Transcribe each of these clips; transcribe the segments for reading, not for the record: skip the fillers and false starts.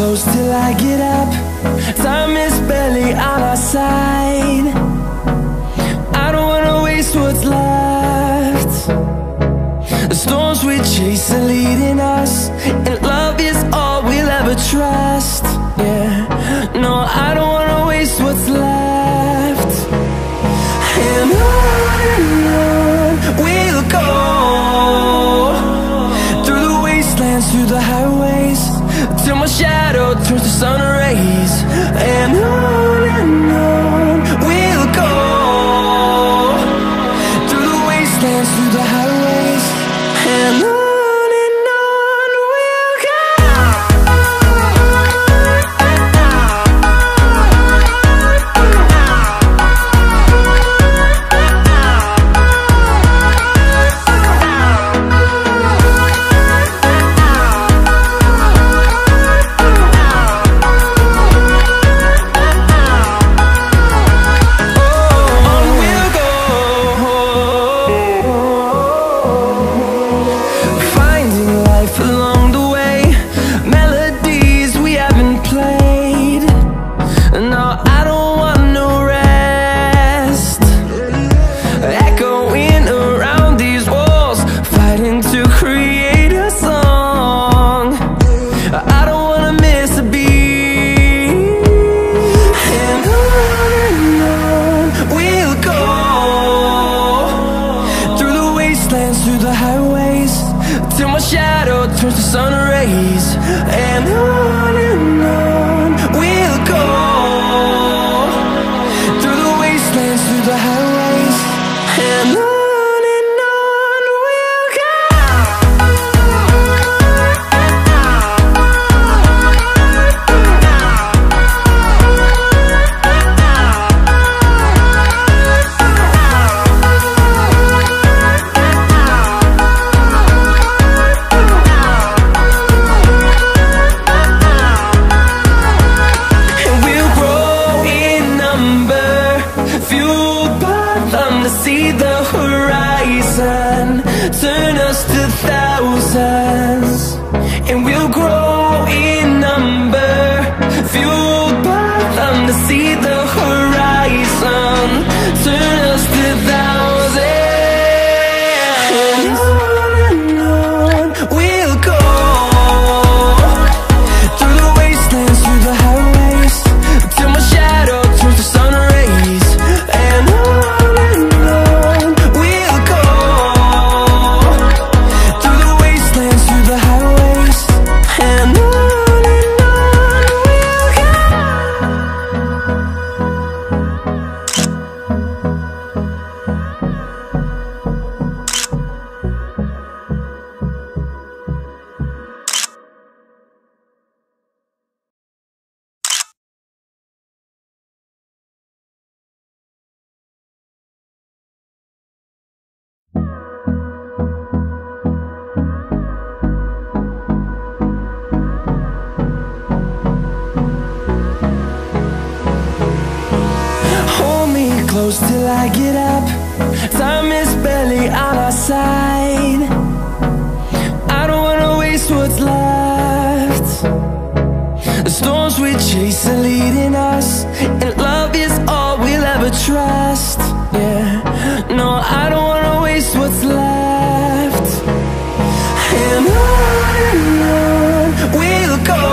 close till I get up. Time is barely on our side. I don't wanna waste what's left. The storms we chase are leading us, and love is all we'll ever trust. Yeah, no, I don't wanna waste what's left. And on we'll go, through the wastelands, through the highways, till my shadow turns to sun rays. And on we'll go, through the wastelands, through the highways, and on we'll go. Close till I get up. Time is barely on our side. I don't wanna waste what's left. The storms we chase are leading us, and love is all we'll ever trust. Yeah, no, I don't wanna waste what's left. And on we'll go,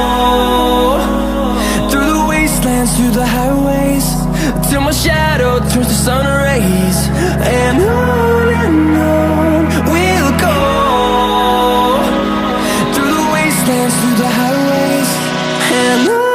through the wastelands, through the highways, till my shadow turns to sun rays. And on we'll go, through the wastelands, through the highways, and on.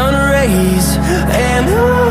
sun rays, and